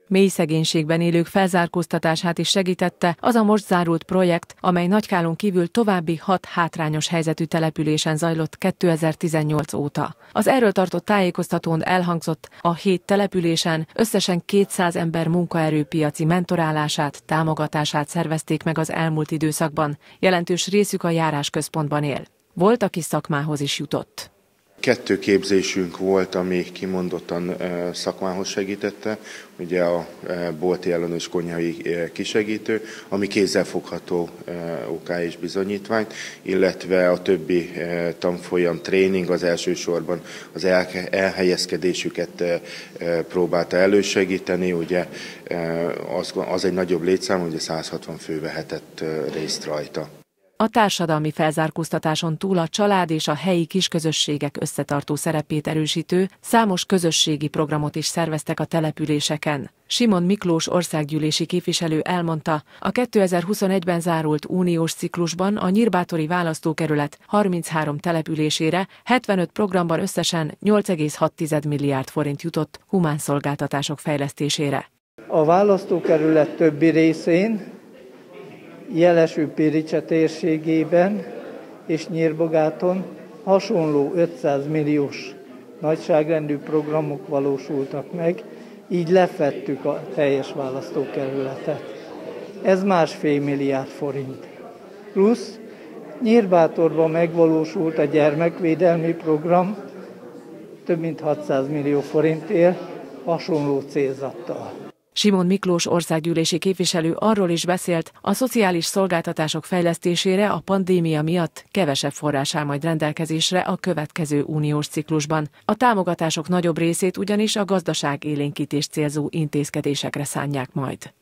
Mély szegénységben élők felzárkóztatását is segítette az a most zárult projekt, amely Nagykálon kívül további 6 hátrányos helyzetű településen zajlott 2018 óta. Az erről tartott tájékoztatón elhangzott, a 7 településen összesen 200 ember munkaerőpiaci mentorálását, támogatását szervezték meg az elmúlt időszakban, jelentős részük a járásközpontban él. Volt, aki szakmához is jutott. 2 képzésünk volt, ami kimondottan szakmához segítette, ugye a bolti ellenőrs konyhai kisegítő, ami kézzelfogható OK és bizonyítvány, illetve a többi tanfolyam tréning az elsősorban az elhelyezkedésüket próbálta elősegíteni, ugye az egy nagyobb létszám, ugye 160 fő vehetett részt rajta. A társadalmi felzárkóztatáson túl a család és a helyi kisközösségek összetartó szerepét erősítő számos közösségi programot is szerveztek a településeken. Simon Miklós országgyűlési képviselő elmondta, a 2021-ben zárult uniós ciklusban a Nyírbátori választókerület 33 településére 75 programban összesen 8,6 milliárd forint jutott humán szolgáltatások fejlesztésére. A választókerület többi részén, Jeleső-Piricse térségében és Nyírbogáton hasonló 500 milliós nagyságrendű programok valósultak meg, így lefettük a teljes választókerületet. Ez 1,5 milliárd forint. Plusz Nyírbátorban megvalósult a gyermekvédelmi program több mint 600 millió forintért hasonló célzattal. Simon Miklós országgyűlési képviselő arról is beszélt, a szociális szolgáltatások fejlesztésére a pandémia miatt kevesebb forrás áll majd rendelkezésre a következő uniós ciklusban. A támogatások nagyobb részét ugyanis a gazdaságélénkítést célzó intézkedésekre szánják majd.